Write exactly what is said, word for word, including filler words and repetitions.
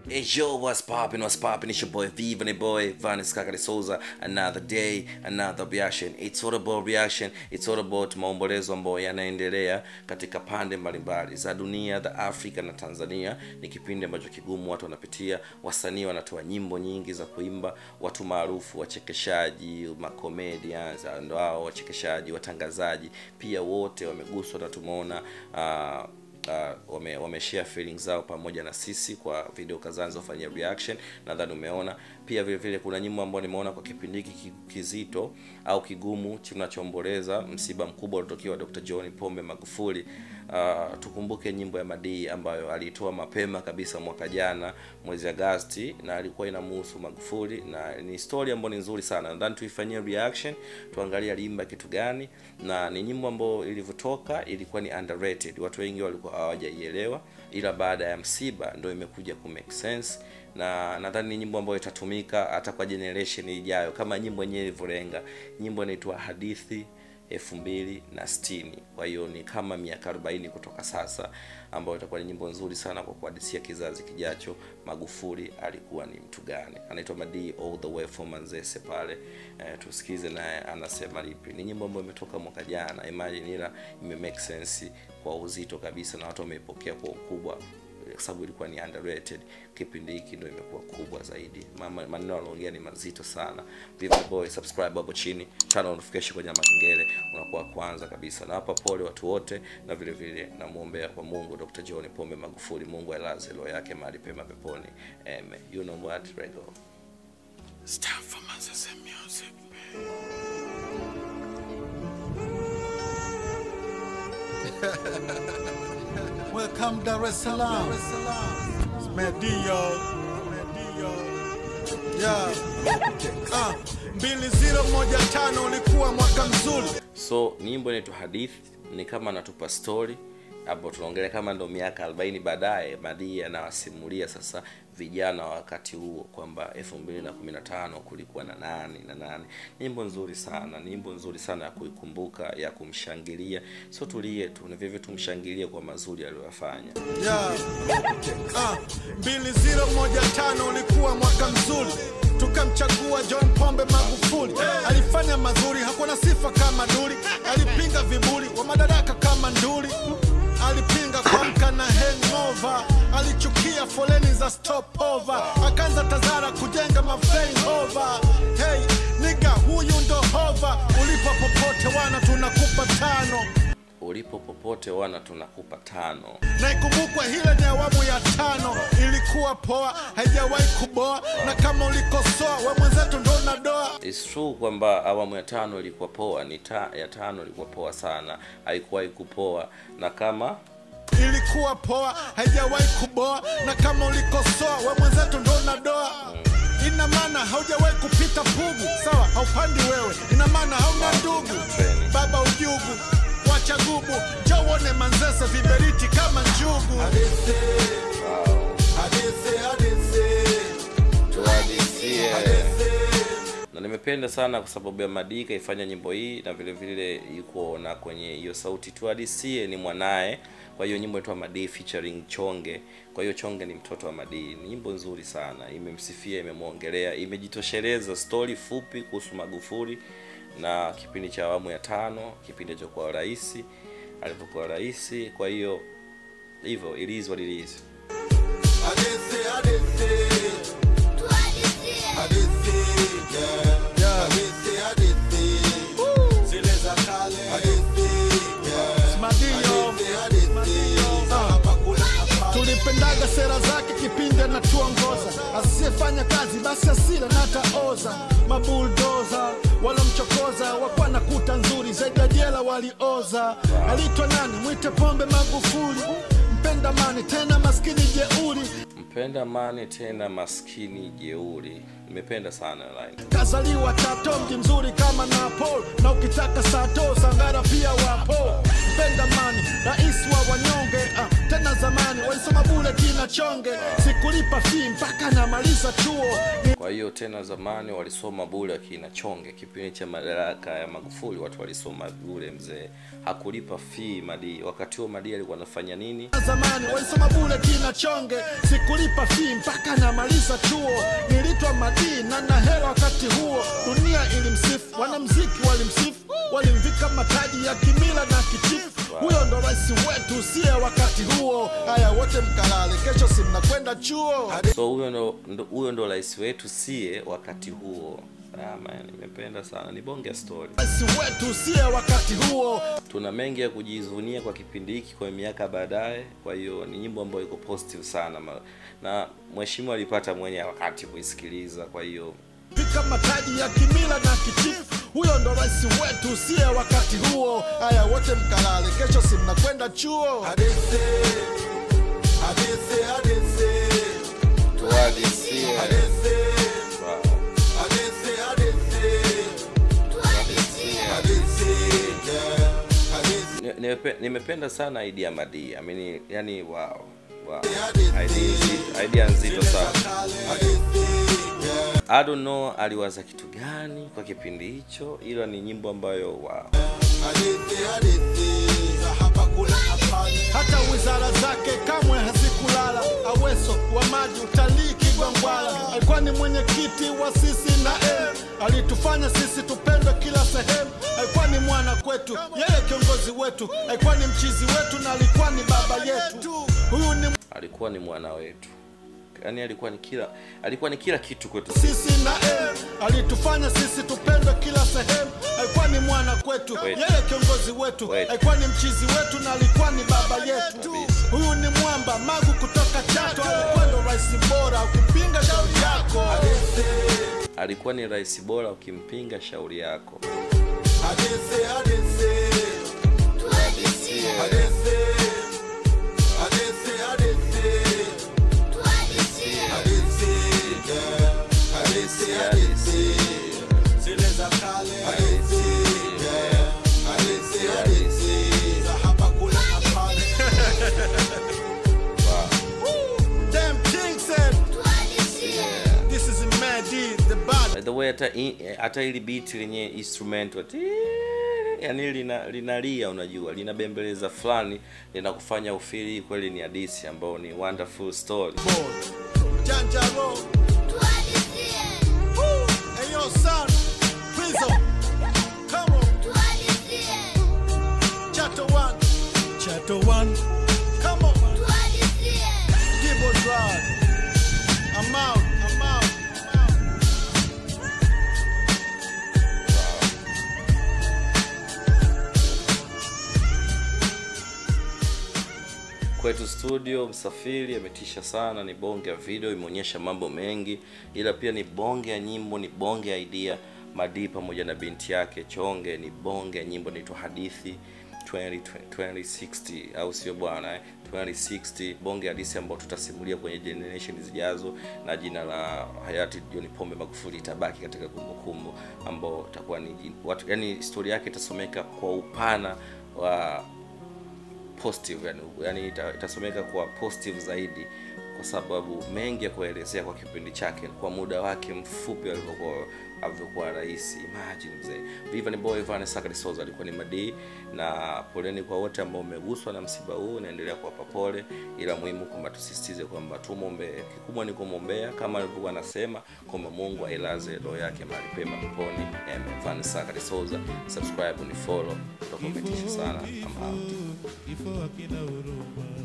Hey yo, what's poppin', what's poppin', it's your boy 𝙏𝙝𝙖𝙣 𝙁𝙤𝙧 Another day, another reaction. It's all about reaction, it's all about maombolezo ambayo yanaendelea katika pande mbalimbali za dunia, za Afrika na Tanzania. Ni kipindi ambacho kigumu, watu wanapitia, wasanii wanatoa nyimbo nyingi za kuimba, watu maarufu, wachekeshaji, macomedians, ndio hao wachekeshaji, watangazaji, pia wote wameguswa na tumeona uh, Uh, wame, wame share feelings zao pamoja na sisi kwa video kadhaa zilizofanyia reaction. Nadhani umeona pia vile vile kuna nyimbo ambayo nimeona kwa kipindi hiki kizito au kigumu tunachoomboleza msiba mkubwa uliotokiwa Doctor John Pombe Magufuli. Uh, tukumbuke nyimbo ya Madee ambayo alitoa mapema kabisa mwaka jana mwezi Agosti, na alikuwa inamhusu Magufuli, na ni story ambayo ni nzuri sana. Nadhani tuifanyie reaction, tuangalie aliimba kitu gani, na ni nyimbo ambayo ilivyotoka ilikuwa ni underrated. Watu wengi walikuwa hawajaielewa, ila baada ya msiba ndio imekuja ku make sense, na nadhani ni nyimbo ambayo itatumika hata kwa generation ijayo kama nyimbo yenyewe ilivyolenga. Nyimbo inaitwa Hadithi elfu mbili na sitini. Kwa hiyo ni kama miaka arobaini kutoka sasa, ambayo itakuwa ni nyimbo nzuri sana kwa kuhadithia kizazi kijacho Magufuli alikuwa ni mtu gani. Anaitwa Madee all the way from Manzese pale. Eh, tusikize naye anasema lipi. Ni nyimbo ambayo imetoka mwaka jana. Imagine, ila ime make sense kwa uzito kabisa na watu wameipokea kwa ukubwa, kwa sababu ilikuwa ni underrated. Kipindi hiki ndio imekuwa kubwa zaidi. Maneno yanaongea ni mazito sana. Vipi boy, subscribe hapo chini, turn on notification kwenye makengele, unakuwa kwanza kabisa. Na hapa pole watu wote, na vile vile namuombea kwa Mungu Doctor John Pombe Magufuli, Mungu ailaze roho yake mahali pema peponi. Amen. You know what, Rego. Start for Manzese music. Welcome Dar es Salaam. It's Madee, yo. Madee, yo. Yeah. Ah, mbili zero moja tano ulikuwa mwaka mzuri. So nyimbo inaitwa Hadithi, ni kama natupa story hapo, tunaongelea kama ndo miaka arobaini baadaye Madee anawasimulia sasa vijana wakati huo kwamba elfu mbili na kumi na tano kulikuwa na nani na nani. Nyimbo nzuri sana, nyimbo nzuri sana ya kuikumbuka, ya kumshangilia. So tulie tu, na vivyo tumshangilie kwa mazuri aliyofanya. Yeah. Ah, mbili zero moja tano ulikuwa mwaka mzuri. Tukamchagua John Pombe Magufuli. Alifanya mazuri, hakuna sifa kama duli. Alipinga viburi wa madaraka kama nduli. Alipinga kuamka na hangover. Alichukia foleni za stopover. Akaanza Tazara kujenga maflayover. Hey, nigga, huyu ndo hover. Ulipo popote wana tunakupa tano. Ulipo popote wana tunakupa tano. Na ikumbukwe hile ni awamu ya tano. Ilikuwa poa, haijawahi kuboa. Na kama ulikosoa, we mwenzetu ndo unadoa. It's true kwamba awamu ya tano ilikuwa poa, ni ta, ya tano ilikuwa poa sana, haikuwahi kupoa. Na kama ilikuwa poa, haijawahi kuboa. Na kama ulikosoa, we mwenzetu ndo unadoa. mm. Ina maana haujawahi kupita pugu. Sawa, haupandi wewe, ina maana hauna ndugu. Baba ujugu, wacha gubu, jawone Manzese viberiti kama njugu. Hadithi, wow. Hadithi, hadithi, tuhadithi. Na nimependa sana kwa sababu ya Madee kaifanya nyimbo hii, na vile vile yuko na kwenye hiyo sauti tuhadithi ni mwanae. Kwa hiyo nyimbo inaitwa Madee featuring Chonge. Kwa hiyo Chonge ni mtoto wa Madee. Ni nyimbo nzuri sana, imemsifia, imemuongelea, imejitosheleza story fupi kuhusu Magufuli na kipindi cha awamu ya tano, kipindi cha kwa rais, alipokuwa rais. Kwa hiyo hivyo it is what it is. Hadithi, hadithi, tuhadithi, hadithi, yeah, yeah. Hadithi, hadithi, zile za kale. Hadithi, yeah. Madee, hadithi, hapa kule hapa. Tulipendaga sera zake kipindi anatuongoza. Asiyefanya kazi basi asile na ataoza. Mabuldoza wala mchokoza, wakwa na kuta nzuri zaidi ya jela walioza. Alitwa nani? Mwite Pombe Magufuli. Mpenda mani tena maskini jeuri. Mpenda mani tena maskini jeuri. Nimependa sana line. Kazaliwa Chato, mji mzuri kama Napoli. Na ukitaka Sato, Sangara pia wapo. Mpenda mani, rais wa wanyonge. ah, Tena zamani walisoma bure kina Chonge, sikulipa fee mpaka namaliza chuo. Kwa hiyo tena zamani walisoma bure kina Chonge, kipindi cha madaraka ya Magufuli watu walisoma bure mzee. Hakulipa fee Madee. Wakati huo Madee alikuwa anafanya nini? Zamani walisoma bure kina Chonge, sikulipa fee mpaka namaliza chuo. Nilitwa Madee na na hela wakati huo. Dunia ilimsifu, wanamuziki walimsifu, walimvika mataji ya kimila na kichifu. Huyo ndo rais wetu sie wakati huo. Haya wote mkalale, kesho si mnakwenda chuo. So huyo ndo huyo ndo rais wetu sie wakati huo. Ah man, nimependa sana, ni bonge story. Rais wetu sie wakati huo. Tuna mengi ya kujivunia kwa kipindi hiki kwa miaka baadaye. Kwa hiyo ni nyimbo ambayo iko positive sana, na mheshimiwa alipata mwenye wakati kuisikiliza. Kwa hiyo pika mataji ya kimila na kichifu. Huyo ndo rais wetu sie wakati huo. Haya wote mkalale, kesho si mnakwenda chuo. Hadithi, hadithi, hadithi, tuhadithi, hadithi, hadithi, hadithi, hadithi. Nimependa sana idea ya Madee. I mean, yani wow. Wow. Idea, idea nzito sana. I don't know aliwaza kitu gani kwa kipindi hicho, ila ni nyimbo ambayo wow. Hata wizara zake kamwe hazikulala. Aweso wa maji, utalii, Kigwangwala. Alikuwa ni mwenyekiti wa sisi na M. Alitufanya sisi tupendwe kila sehemu. Alikuwa ni mwana kwetu, yeye kiongozi wetu. Alikuwa ni mchizi wetu na alikuwa ni baba yetu. Huyu ni alikuwa ni mwana wetu. Yaani alikuwa ni kila alikuwa ni kila kitu kwetu sisi na M. Alitufanya sisi tupendwe kila sehemu. Alikuwa ni mwana kwetu, yeye kiongozi wetu. Alikuwa ni mchizi wetu na alikuwa ni baba yetu. Huyu ni mwamba Magu kutoka Chato. Alikuwa ndo rais bora ukipinga shauri yako. Alikuwa ni rais bora ukimpinga shauri yako. Hadithi, hadithi, tuhadithi, hadithi, hadithi, hadithi, tuhadithi, hadithi, hadithi, hadithi, zile za kale, hadithi, hadithi, hadithi, za hapa kule na pale. Damn King said, this is Madee, the bad. By the way, hata hata ili beat lenye instrument yani lina linalia, unajua linabembeleza fulani, linakufanya ufili kweli ni hadithi ambayo ni wonderful story. Janjaro tuhadithie. Hey yo son, Prizo, come on tuhadithie. Chato one, Chato one, come on tuhadithie. Gibo drive, I'm out, I'm out. Kwetu studio Msafiri ametisha sana, ni bonge ya video, imeonyesha mambo mengi, ila pia ni bonge ya nyimbo, ni bonge ya idea. Madee pamoja na binti yake Chonge ni bonge ya nyimbo, inaitwa Hadithi twenty sixty au sio bwana eh? twenty sixty, bonge ya hadithi ambayo tutasimulia kwenye generation zijazo, na jina la hayati John Pombe Magufuli itabaki katika kumbukumbu ambao itakuwa ni watu, yani historia yake itasomeka kwa upana wa positive, yani, yani itasomeka kwa positive zaidi, kwa sababu mengi ya kuelezea kwa kipindi chake kwa muda wake mfupi alivyokuwa alivyokuwa rais. Imagine mzee. Viva ni boy 𝙗𝙗𝙗 alikuwa ni Madee, na poleni kwa wote ambao umeguswa na msiba huu, naendelea kuwapa pole, ila muhimu kwamba tusisitize kwamba tumuombe, kikubwa ni kumwombea kama alivyokuwa anasema kwamba Mungu ailaze roho yake mahali pema peponi. 𝙗𝙗𝙗, subscribe ni follow, tutakometisha sana. I'm out.